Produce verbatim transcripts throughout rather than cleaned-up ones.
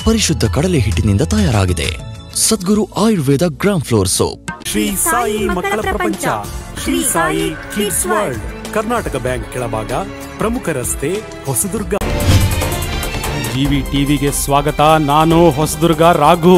ಪರಿಶುದ್ಧ ಕಡಲೆ ಹಿಟ್ಟಿನಿಂದ ತಯಾರಾಗಿದೆ. Sadguru Ayurveda gram flour soap. Shri Sai ಮಕ್ಕಳ ಪ್ರಪಂಚ, Shri Sai kids world, Karnataka bank ಕೆಳಭಾಗ, ಪ್ರಮುಖ ರಸ್ತೆ, ಹೊಸದುರ್ಗ. ಜಿವಿ ಟಿವಿಗೆ ಸ್ವಾಗತ. ನಾನು ಹೊಸದುರ್ಗ ರಾಘು.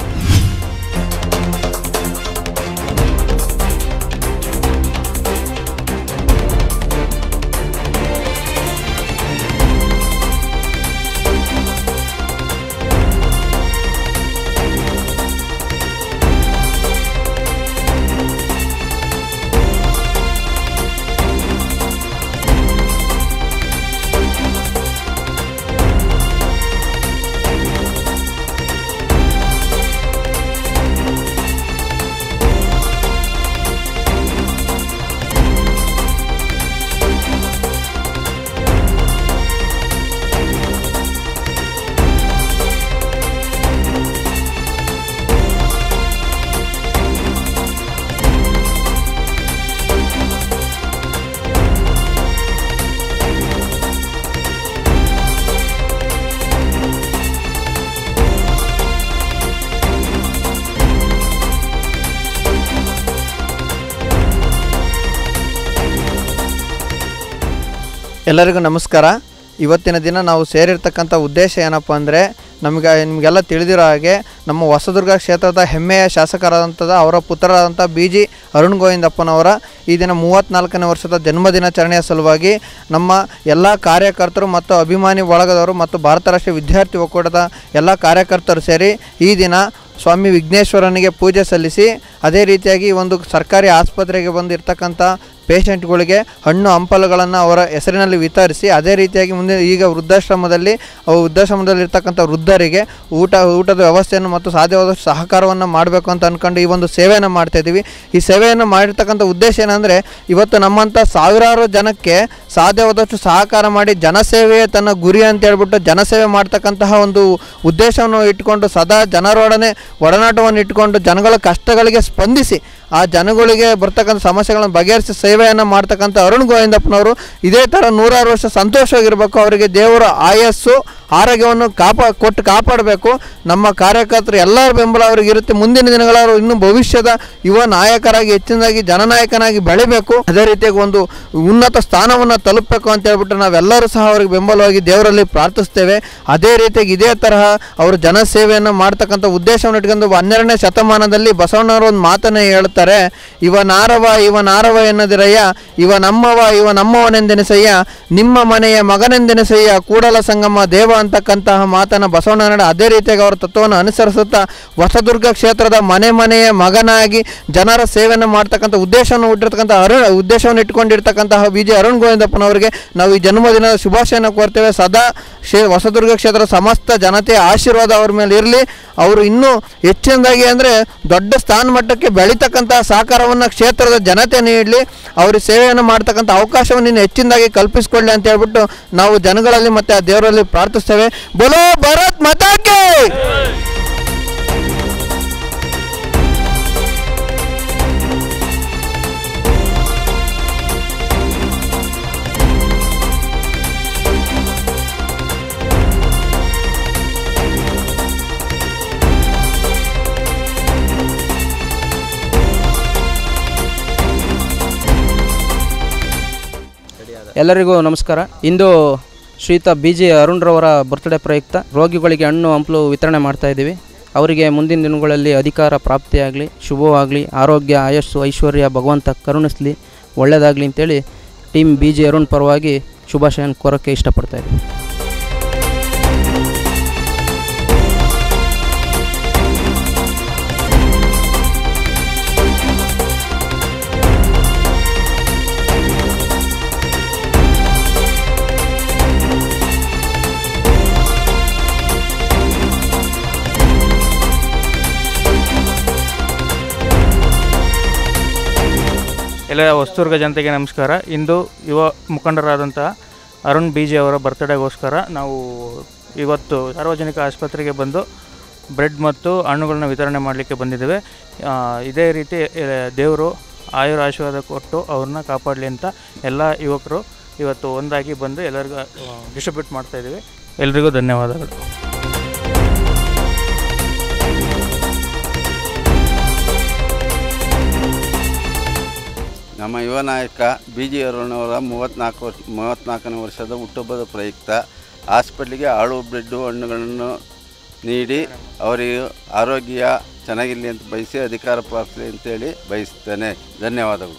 ಎಲ್ಲರಿಗೂ ನಮಸ್ಕಾರ. ಇವತ್ತಿನ ದಿನ ನಾವು ಸೇರಿರ್ತಕ್ಕಂಥ ಉದ್ದೇಶ ಏನಪ್ಪ ಅಂದರೆ, ನಮಗೆ ನಿಮಗೆಲ್ಲ ತಿಳಿದಿರೋ ಹಾಗೆ ನಮ್ಮ ಹೊಸದುರ್ಗ ಕ್ಷೇತ್ರದ ಹೆಮ್ಮೆಯ ಶಾಸಕರಾದಂಥದ ಅವರ ಪುತ್ರರಾದಂಥ ಬಿ ಜಿ ಅರುಣ್ ಗೋವಿಂದಪ್ಪನವರ ಈ ದಿನ ಮೂವತ್ತ್ನಾಲ್ಕನೇ ವರ್ಷದ ಜನ್ಮದಿನಾಚರಣೆಯ ಸಲುವಾಗಿ ನಮ್ಮ ಎಲ್ಲ ಕಾರ್ಯಕರ್ತರು ಮತ್ತು ಅಭಿಮಾನಿ ಬಳಗದವರು ಮತ್ತು ಭಾರತ ರಾಷ್ಟ್ರೀಯ ವಿದ್ಯಾರ್ಥಿ ಒಕ್ಕೂಟದ ಎಲ್ಲ ಕಾರ್ಯಕರ್ತರು ಸೇರಿ ಈ ದಿನ ಸ್ವಾಮಿ ವಿಘ್ನೇಶ್ವರನಿಗೆ ಪೂಜೆ ಸಲ್ಲಿಸಿ, ಅದೇ ರೀತಿಯಾಗಿ ಒಂದು ಸರ್ಕಾರಿ ಆಸ್ಪತ್ರೆಗೆ ಬಂದಿರತಕ್ಕಂಥ ಪೇಷಂಟ್ಗಳಿಗೆ ಹಣ್ಣು ಹಂಪಲುಗಳನ್ನು ಅವರ ಹೆಸರಿನಲ್ಲಿ ವಿತರಿಸಿ, ಅದೇ ರೀತಿಯಾಗಿ ಮುಂದೆ ಈಗ ವೃದ್ಧಾಶ್ರಮದಲ್ಲಿ ವೃದ್ಧಾಶ್ರಮದಲ್ಲಿರ್ತಕ್ಕಂಥ ವೃದ್ಧರಿಗೆ ಊಟ ಊಟದ ವ್ಯವಸ್ಥೆಯನ್ನು ಮತ್ತು ಸಾಧ್ಯವಾದಷ್ಟು ಸಹಕಾರವನ್ನು ಮಾಡಬೇಕು ಅಂತ ಅಂದ್ಕೊಂಡು ಈ ಒಂದು ಸೇವೆಯನ್ನು ಮಾಡ್ತಾಯಿದ್ದೀವಿ. ಈ ಸೇವೆಯನ್ನು ಮಾಡಿರ್ತಕ್ಕಂಥ ಉದ್ದೇಶ ಏನಂದರೆ, ಇವತ್ತು ನಮ್ಮಂಥ ಸಾವಿರಾರು ಜನಕ್ಕೆ ಸಾಧ್ಯವಾದಷ್ಟು ಸಹಕಾರ ಮಾಡಿ ಜನಸೇವೆಯೇ ತನ್ನ ಗುರಿ ಅಂತ ಹೇಳ್ಬಿಟ್ಟು ಜನಸೇವೆ ಮಾಡ್ತಕ್ಕಂತಹ ಒಂದು ಉದ್ದೇಶವನ್ನು ಇಟ್ಕೊಂಡು ಸದಾ ಜನರೊಡನೆ ಒಡನಾಟವನ್ನು ಇಟ್ಕೊಂಡು ಜನಗಳ ಕಷ್ಟಗಳಿಗೆ ಸ್ಪಂದಿಸಿ ಆ ಜನಗಳಿಗೆ ಬರ್ತಕ್ಕಂಥ ಸಮಸ್ಯೆಗಳನ್ನು ಬಗೆಹರಿಸಿ ಸೇವೆಯನ್ನು ಮಾಡ್ತಕ್ಕಂಥ ಅರುಣ್ ಗೋವಿಂದಪ್ಪನವರು ಇದೇ ಥರ ನೂರಾರು ವರ್ಷ ಸಂತೋಷವಾಗಿರಬೇಕು. ಅವರಿಗೆ ದೇವರ ಆಯಸ್ಸು ಆರೋಗ್ಯವನ್ನು ಕಾಪಾ ಕೊಟ್ಟು ಕಾಪಾಡಬೇಕು. ನಮ್ಮ ಕಾರ್ಯಕರ್ತರು ಎಲ್ಲರ ಬೆಂಬಲ ಅವರಿಗೆ ಇರುತ್ತೆ. ಮುಂದಿನ ದಿನಗಳವರು ಇನ್ನೂ ಭವಿಷ್ಯದ ಯುವ ನಾಯಕರಾಗಿ ಹೆಚ್ಚಿನದಾಗಿ ಜನನಾಯಕನಾಗಿ ಬೆಳಿಬೇಕು, ಅದೇ ರೀತಿಯಾಗಿ ಒಂದು ಉನ್ನತ ಸ್ಥಾನವನ್ನು ತಲುಪಬೇಕು ಅಂತ ಹೇಳ್ಬಿಟ್ಟು ನಾವೆಲ್ಲರೂ ಸಹ ಅವರಿಗೆ ಬೆಂಬಲವಾಗಿ ದೇವರಲ್ಲಿ ಪ್ರಾರ್ಥಿಸ್ತೇವೆ. ಅದೇ ರೀತಿಯಾಗಿ ಇದೇ ತರಹ ಅವರು ಜನಸೇವೆಯನ್ನು ಮಾಡ್ತಕ್ಕಂಥ ಉದ್ದೇಶವನ್ನು ಇಟ್ಕೊಂಡು ಹನ್ನೆರಡನೇ ಶತಮಾನದಲ್ಲಿ ಬಸವಣ್ಣವರು ಒಂದು ಮಾತನ್ನೇ ಹೇಳ್ತಾರೆ, ಇವ ನಾರವ ಇವ ನಾರವ ಎನ್ನದಿರಯ್ಯ, ಇವ ನಮ್ಮವ ಇವ ನಮ್ಮವನೆಂದೆನಿಸಯ್ಯ, ನಿಮ್ಮ ಮನೆಯ ಮಗನೆಂದೆನಿಸಯ್ಯ, ಕೂಡಲ ಸಂಗಮ ದೇವ ಅಂತಕ್ಕಂತಹ ಮಾತನ್ನು ಬಸವಣ್ಣ. ಅದೇ ರೀತಿಯಾಗಿ ಅವರ ತತ್ವವನ್ನು ಅನುಸರಿಸುತ್ತಾ ಹೊಸದುರ್ಗ ಕ್ಷೇತ್ರದ ಮನೆ ಮನೆಯ ಮಗನಾಗಿ ಜನರ ಸೇವೆಯನ್ನು ಮಾಡ್ತಕ್ಕಂಥ ಉದ್ದೇಶವನ್ನು ಹುಟ್ಟಿರ್ತಕ್ಕಂಥ ಅರುಣ್ ಉದ್ದೇಶವನ್ನು ಇಟ್ಕೊಂಡಿರ್ತಕ್ಕಂತಹ ಬಿ ಜಿ ಅರುಣ್ ಗೋವಿಂದಪ್ಪನವರಿಗೆ ನಾವು ಈ ಜನ್ಮದಿನದ ಶುಭಾಶಯನ ಕೋರ್ತೇವೆ. ಸದಾ ಕ್ಷೇ ಹೊಸದುರ್ಗ ಕ್ಷೇತ್ರದ ಸಮಸ್ತ ಜನತೆಯ ಆಶೀರ್ವಾದ ಅವ್ರ ಮೇಲೆ ಇರಲಿ. ಅವರು ಇನ್ನೂ ಹೆಚ್ಚಿನದಾಗಿ ಅಂದರೆ ದೊಡ್ಡ ಸ್ಥಾನಮಟ್ಟಕ್ಕೆ ಬೆಳೀತಕ್ಕಂತಹ ಸಹಕಾರವನ್ನು ಕ್ಷೇತ್ರದ ಜನತೆ ನೀಡಲಿ. ಅವ್ರಿಗೆ ಸೇವೆಯನ್ನು ಮಾಡ್ತಕ್ಕಂಥ ಅವಕಾಶವನ್ನು ಇನ್ನು ಹೆಚ್ಚಿನದಾಗಿ ಕಲ್ಪಿಸಿಕೊಳ್ಳಿ ಅಂತ ಹೇಳ್ಬಿಟ್ಟು ನಾವು ಜನಗಳಲ್ಲಿ ಮತ್ತು ಆ ದೇವರಲ್ಲಿ ಪ್ರಾರ್ಥಿಸ್ತೇವೆ. ಬೋಲೋ ಭಾರತ್ ಮಾತಾ ಕಿ. ಎಲ್ಲರಿಗೂ ನಮಸ್ಕಾರ. ಇಂದು ಶ್ರೀಯುತ ಬಿ ಜಿ ಅರುಣ್ರವರ ಬರ್ತ್ಡೇ ಪ್ರಯುಕ್ತ ರೋಗಿಗಳಿಗೆ ಹಣ್ಣು ಹಂಪಲು ವಿತರಣೆ ಮಾಡ್ತಾ ಇದ್ದೀವಿ. ಅವರಿಗೆ ಮುಂದಿನ ದಿನಗಳಲ್ಲಿ ಅಧಿಕಾರ ಪ್ರಾಪ್ತಿಯಾಗಲಿ, ಶುಭವಾಗಲಿ, ಆರೋಗ್ಯ ಆಯಸ್ಸು ಐಶ್ವರ್ಯ ಭಗವಂತ ಕರುಣಿಸಲಿ, ಒಳ್ಳೆಯದಾಗಲಿ ಅಂತೇಳಿ ಟೀಮ್ ಬಿ ಜಿ ಅರುಣ್ ಪರವಾಗಿ ಶುಭಾಶಯನ ಕೋರೋಕ್ಕೆ ಇಷ್ಟಪಡ್ತಾ ಇದ್ದೀವಿ. ಎಲ್ಲ ಹೊಸದುರ್ಗ ಜನತೆಗೆ ನಮಸ್ಕಾರ. ಇಂದು ಯುವ ಮುಖಂಡರಾದಂತಹ ಅರುಣ್ ಬಿ ಜಿ ಅವರ ಬರ್ತ್ಡೇಗೋಸ್ಕರ ನಾವು ಇವತ್ತು ಸಾರ್ವಜನಿಕ ಆಸ್ಪತ್ರೆಗೆ ಬಂದು ಬ್ರೆಡ್ ಮತ್ತು ಹಣ್ಣುಗಳನ್ನ ವಿತರಣೆ ಮಾಡಲಿಕ್ಕೆ ಬಂದಿದ್ದೇವೆ. ಇದೇ ರೀತಿ ದೇವರು ಆಯುರ ಆಶೀರ್ವಾದ ಕೊಟ್ಟು ಅವ್ರನ್ನ ಕಾಪಾಡಲಿ ಅಂತ ಎಲ್ಲ ಯುವಕರು ಇವತ್ತು ಒಂದಾಗಿ ಬಂದು ಎಲ್ಲರಿಗೂ ಡಿಸ್ಟ್ರಿಬ್ಯೂಟ್ ಮಾಡ್ತಾಯಿದ್ದೀವಿ. ಎಲ್ರಿಗೂ ಧನ್ಯವಾದಗಳು. ನಮ್ಮ ಯುವ ನಾಯಕ ಬಿ ಜಿ ಅರುಣವರ ಮೂವತ್ತ್ನಾಲ್ಕು ವರ್ಷ ಮೂವತ್ತ್ನಾಲ್ಕನೇ ವರ್ಷದ ಹುಟ್ಟುಹಬ್ಬದ ಪ್ರಯುಕ್ತ ಹಾಸ್ಪಿಟ್ಲಿಗೆ ಆಳು ಬ್ರೆಡ್ಡು ಹಣ್ಣುಗಳನ್ನು ನೀಡಿ ಅವರಿಗೆ ಆರೋಗ್ಯ ಚೆನ್ನಾಗಿರಲಿ ಅಂತ ಬಯಸಿ ಅಧಿಕಾರ ಪ್ರಾಪ್ತಿ ಅಂತೇಳಿ ಬಯಸ್ತೇನೆ. ಧನ್ಯವಾದಗಳು.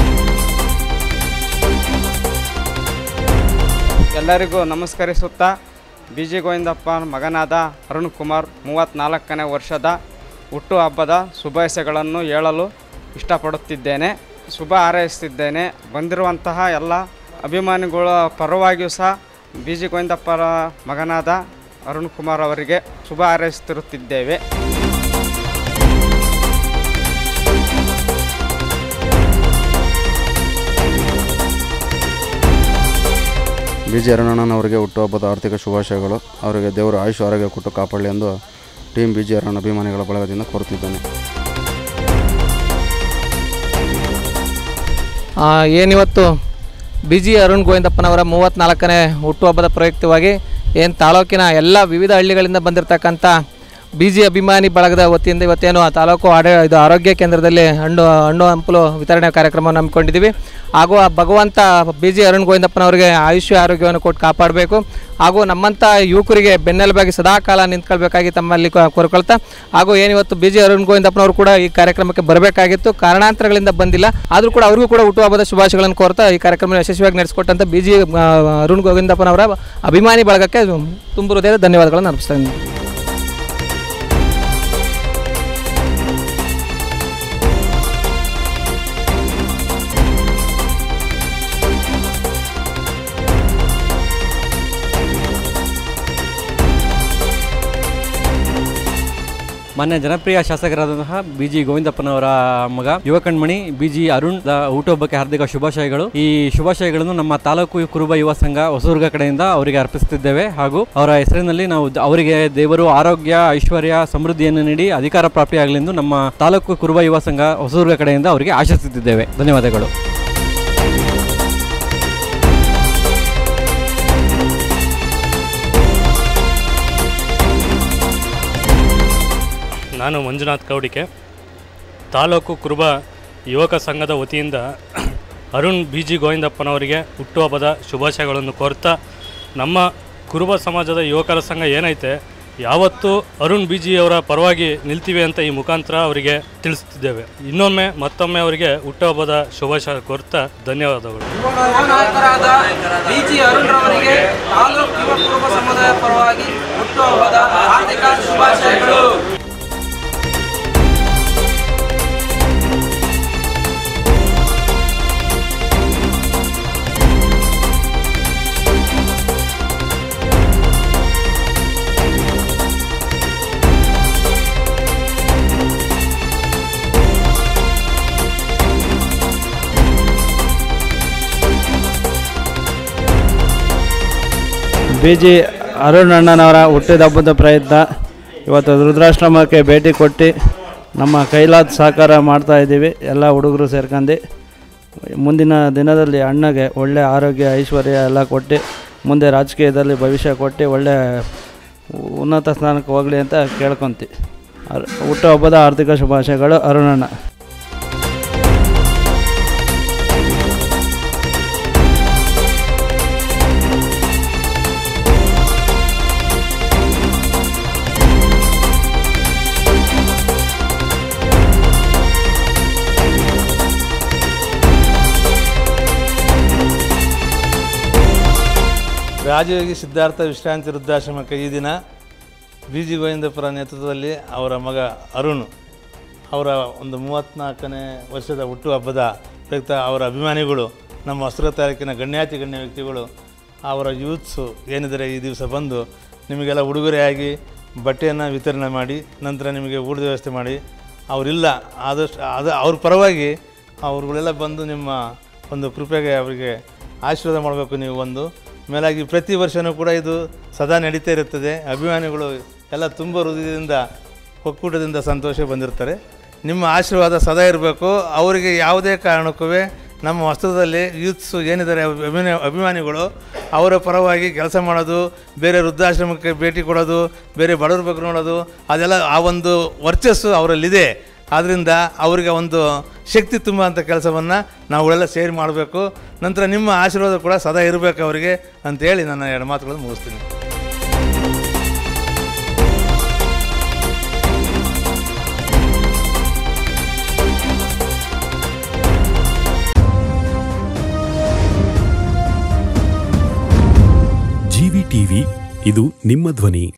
ಎಲ್ಲರಿಗೂ ನಮಸ್ಕರಿಸುತ್ತಾ ಬಿ ಜಿ ಗೋವಿಂದಪ್ಪ ಮಗನಾದ ಅರುಣ್ ಕುಮಾರ್ ಮೂವತ್ತ್ನಾಲ್ಕನೇ ವರ್ಷದ ಹುಟ್ಟುಹಬ್ಬದ ಶುಭಾಶಯಗಳನ್ನು ಹೇಳಲು ಇಷ್ಟಪಡುತ್ತಿದ್ದೇನೆ, ಶುಭ ಹಾರೈಸುತ್ತಿದ್ದೇನೆ. ಬಂದಿರುವಂತಹ ಎಲ್ಲ ಅಭಿಮಾನಿಗಳ ಪರವಾಗಿಯೂ ಸಹ ಬಿ ಜಿ ಗೋವಿಂದಪ್ಪರ ಮಗನಾದ ಅರುಣ್ ಕುಮಾರ್ ಅವರಿಗೆ ಶುಭ ಹಾರೈಸುತ್ತಿರುತ್ತಿದ್ದೇವೆ. ಬಿ ಜಿ ಅರುಣಣ್ಣನವರಿಗೆ ಹುಟ್ಟುಹಬ್ಬದ ಆರ್ಥಿಕ ಶುಭಾಶಯಗಳು. ಅವರಿಗೆ ದೇವರು ಆಯುಷ್ ಆರೋಗ್ಯ ಕೊಟ್ಟು ಕಾಪಾಡಲಿ ಎಂದು ಟೀಮ್ ಬಿ ಜಿ ಅರುಣ್ ಅಭಿಮಾನಿಗಳ ಬಳಗದಿಂದ ಕೋರುತ್ತಿದ್ದೇನೆ. ಏನಿವತ್ತು ಬಿ ಜಿ ಅರುಣ್ ಗೋವಿಂದಪ್ಪನವರ ಮೂವತ್ತ್ನಾಲ್ಕನೇ ಹುಟ್ಟುಹಬ್ಬದ ಪ್ರಯುಕ್ತವಾಗಿ ಏನು ತಾಲೂಕಿನ ಎಲ್ಲ ವಿವಿಧ ಹಳ್ಳಿಗಳಿಂದ ಬಂದಿರತಕ್ಕಂಥ ಬಿ ಜಿ ಅಭಿಮಾನಿ ಬಳಗದ ವತಿಯಿಂದ ಇವತ್ತೇನು ತಾಲೂಕು ಆಡಳ ಇದು ಆರೋಗ್ಯ ಕೇಂದ್ರದಲ್ಲಿ ಹಣ್ಣು ಹಣ್ಣು ಹಂಪಲು ವಿತರಣೆ ಕಾರ್ಯಕ್ರಮವನ್ನು ಹಮ್ಮಿಕೊಂಡಿದ್ದೀವಿ. ಹಾಗೂ ಆ ಭಗವಂತ ಬಿ ಜಿ ಅರುಣ್ ಗೋವಿಂದಪ್ಪನವರಿಗೆ ಆಯುಷ್ಯ ಆರೋಗ್ಯವನ್ನು ಕೊಟ್ಟು ಕಾಪಾಡಬೇಕು, ಹಾಗೂ ನಮ್ಮಂಥ ಯುವಕರಿಗೆ ಬೆನ್ನೆಲುಬಾಗಿ ಸದಾಕಾಲ ನಿಂತ್ಕೊಳ್ಬೇಕಾಗಿ ತಮ್ಮಲ್ಲಿ ಕೋರ್ಕೊಳ್ತಾ, ಹಾಗೂ ಏನಿವತ್ತು ಬಿ ಜಿ ಅರುಣ್ ಗೋವಿಂದಪ್ಪನವರು ಕೂಡ ಈ ಕಾರ್ಯಕ್ರಮಕ್ಕೆ ಬರಬೇಕಾಗಿತ್ತು, ಕಾರಣಾಂತರಗಳಿಂದ ಬಂದಿಲ್ಲ. ಆದರೂ ಕೂಡ ಅವ್ರಿಗೂ ಕೂಡ ಹುಟ್ಟುಹಬ್ಬದ ಶುಭಾಶಯಗಳನ್ನು ಕೋರ್ತಾ ಈ ಕಾರ್ಯಕ್ರಮ ಯಶಸ್ವಿಯಾಗಿ ನಡೆಸಿಕೊಟ್ಟಂಥ ಬಿ ಜಿ ಅರುಣ್ ಗೋವಿಂದಪ್ಪನವರ ಅಭಿಮಾನಿ ಬಳಗಕ್ಕೆ ತುಂಬ ಹೃದಯದ ಧನ್ಯವಾದಗಳನ್ನು ಅರ್ಪಿಸ್ತೇನೆ. ಮಾನ್ಯ ಜನಪ್ರಿಯ ಶಾಸಕರಾದಂತಹ ಬಿ ಜಿ ಗೋವಿಂದಪ್ಪನವರ ಮಗ ಯುವ ಕಣ್ಮಣಿ ಬಿ ಜಿ ಅರುಣ್ ಹುಟ್ಟುಹಬ್ಬಕ್ಕೆ ಹಾರ್ದಿಕ ಶುಭಾಶಯಗಳು. ಈ ಶುಭಾಶಯಗಳನ್ನು ನಮ್ಮ ತಾಲೂಕು ಕುರುಬ ಯುವ ಸಂಘ ಹೊಸದುರ್ಗ ಕಡೆಯಿಂದ ಅವರಿಗೆ ಅರ್ಪಿಸುತ್ತಿದ್ದೇವೆ. ಹಾಗೂ ಅವರ ಹೆಸರಿನಲ್ಲಿ ನಾವು ಅವರಿಗೆ ದೇವರು ಆರೋಗ್ಯ ಐಶ್ವರ್ಯ ಸಮೃದ್ಧಿಯನ್ನು ನೀಡಿ ಅಧಿಕಾರ ಪ್ರಾಪ್ತಿಯಾಗಲಿ ಎಂದು ನಮ್ಮ ತಾಲೂಕು ಕುರುಬ ಯುವ ಸಂಘ ಹೊಸದುರ್ಗ ಕಡೆಯಿಂದ ಅವರಿಗೆ ಆಶಿಸುತ್ತಿದ್ದೇವೆ. ಧನ್ಯವಾದಗಳು. ನಾನು ಮಂಜುನಾಥ್ ಕೌಡಿಕೆ, ತಾಲೂಕು ಕುರುಬ ಯುವಕ ಸಂಘದ ವತಿಯಿಂದ ಅರುಣ್ ಬಿ ಜಿ ಗೋವಿಂದಪ್ಪನವರಿಗೆ ಹುಟ್ಟುಹಬ್ಬದ ಶುಭಾಶಯಗಳನ್ನು ಕೋರ್ತಾ, ನಮ್ಮ ಕುರುಬ ಸಮಾಜದ ಯುವಕರ ಸಂಘ ಏನೈತೆ ಯಾವತ್ತೂ ಅರುಣ್ ಬಿ ಜಿ ಅವರ ಪರವಾಗಿ ನಿಲ್ತೀವಿ ಅಂತ ಈ ಮುಖಾಂತರ ಅವರಿಗೆ ತಿಳಿಸುತ್ತಿದ್ದೇವೆ. ಇನ್ನೊಮ್ಮೆ ಮತ್ತೊಮ್ಮೆ ಅವರಿಗೆ ಹುಟ್ಟುಹಬ್ಬದ ಶುಭಾಶಯ ಕೋರ್ತಾ ಧನ್ಯವಾದಗಳು. ಬಿ ಜಿ ಅರುಣ್ ರವರಿಗೆ ತಾಲೂಕು ಯುವ ಕುರುಬ ಸಮುದಾಯ ಪರವಾಗಿ ಹುಟ್ಟುಹಬ್ಬದ ಹಾರ್ದಿಕ ಶುಭಾಶಯಗಳು. ಬಿ ಜಿ ಅರುಣ್ ಅಣ್ಣನವರ ಹುಟ್ಟಿದಬ್ಬದ ಪ್ರಯತ್ನ ಇವತ್ತು ವೃದ್ಧಾಶ್ರಮಕ್ಕೆ ಭೇಟಿ ಕೊಟ್ಟು ನಮ್ಮ ಕೈಲಾದ ಸಹಕಾರ ಮಾಡ್ತಾಯಿದ್ದೀವಿ. ಎಲ್ಲ ಹುಡುಗರು ಸೇರ್ಕೊಂಡು ಮುಂದಿನ ದಿನದಲ್ಲಿ ಅಣ್ಣಗೆ ಒಳ್ಳೆಯ ಆರೋಗ್ಯ ಐಶ್ವರ್ಯ ಎಲ್ಲ ಕೊಟ್ಟು ಮುಂದೆ ರಾಜಕೀಯದಲ್ಲಿ ಭವಿಷ್ಯ ಕೊಟ್ಟು ಒಳ್ಳೆ ಉನ್ನತ ಸ್ಥಾನಕ್ಕೆ ಹೋಗಲಿ ಅಂತ ಕೇಳ್ಕೊತೀವಿ. ಹುಟ್ಟುಹಬ್ಬದ ಆರ್ಥಿಕ ಶುಭಾಶಯಗಳು ಅರುಣಣ್ಣ. ರಾಜಯೋಗಿ ಸಿದ್ಧಾರ್ಥ ವಿಶ್ರಾಂತಿ ವೃದ್ಧಾಶ್ರಮಕ್ಕೆ ಈ ದಿನ ಬಿ ಜಿ ಗೋವಿಂದಪ್ಪರ ನೇತೃತ್ವದಲ್ಲಿ ಅವರ ಮಗ ಅರುಣ್ ಅವರ ಒಂದು ಮೂವತ್ತ್ನಾಲ್ಕನೇ ವರ್ಷದ ಹುಟ್ಟುಹಬ್ಬದ ಪ್ರಯುಕ್ತ ಅವರ ಅಭಿಮಾನಿಗಳು, ನಮ್ಮ ಹೊಸದುರ್ಗ ತಾಲೂಕಿನ ಗಣ್ಯಾತಿ ಗಣ್ಯ ವ್ಯಕ್ತಿಗಳು, ಅವರ ಯೂತ್ಸು ಏನಿದ್ದಾರೆ ಈ ದಿವಸ ಬಂದು ನಿಮಗೆಲ್ಲ ಉಡುಗೊರೆಯಾಗಿ ಬಟ್ಟೆಯನ್ನು ವಿತರಣೆ ಮಾಡಿ ನಂತರ ನಿಮಗೆ ಊಟದ ವ್ಯವಸ್ಥೆ ಮಾಡಿ, ಅವರಿಲ್ಲ ಆದಷ್ಟು ಅದು ಅವ್ರ ಪರವಾಗಿ ಅವ್ರುಗಳೆಲ್ಲ ಬಂದು ನಿಮ್ಮ ಒಂದು ಕೃಪೆಗೆ ಅವರಿಗೆ ಆಶೀರ್ವಾದ ಮಾಡಬೇಕು. ನೀವು ಒಂದು ಮೇಲಾಗಿ ಪ್ರತಿ ವರ್ಷವೂ ಕೂಡ ಇದು ಸದಾ ನಡೀತಾ ಇರುತ್ತದೆ. ಅಭಿಮಾನಿಗಳು ಎಲ್ಲ ತುಂಬ ಹೃದಯದಿಂದ ಒಕ್ಕೂಟದಿಂದ ಸಂತೋಷ ಬಂದಿರ್ತಾರೆ. ನಿಮ್ಮ ಆಶೀರ್ವಾದ ಸದಾ ಇರಬೇಕು. ಅವರಿಗೆ ಯಾವುದೇ ಕಾರಣಕ್ಕೂ ನಮ್ಮ ಹೊಸದಲ್ಲಿ ಯೂತ್ಸು ಏನಿದ್ದಾರೆ ಅಭಿಮಾನಿ ಅಭಿಮಾನಿಗಳು ಅವರ ಪರವಾಗಿ ಕೆಲಸ ಮಾಡೋದು, ಬೇರೆ ವೃದ್ಧಾಶ್ರಮಕ್ಕೆ ಭೇಟಿ ಕೊಡೋದು, ಬೇರೆ ಬಡವ್ರ ಬಗ್ಗೆ ನೋಡೋದು, ಅದೆಲ್ಲ ಆ ಒಂದು ವರ್ಚಸ್ಸು ಅವರಲ್ಲಿದೆ. ಆದ್ದರಿಂದ ಅವರಿಗೆ ಒಂದು ಶಕ್ತಿ ತುಂಬುವಂಥ ಕೆಲಸವನ್ನು ನಾವುಗಳೆಲ್ಲ ಸೇರಿ ಮಾಡಬೇಕು. ನಂತರ ನಿಮ್ಮ ಆಶೀರ್ವಾದ ಕೂಡ ಸದಾ ಇರಬೇಕು ಅವರಿಗೆ ಅಂತೇಳಿ ನನ್ನ ಎರಡು ಮಾತುಗಳನ್ನು ಮುಗಿಸ್ತೀನಿ. ಜಿವಿ ಟಿವಿ, ಇದು ನಿಮ್ಮ ಧ್ವನಿ.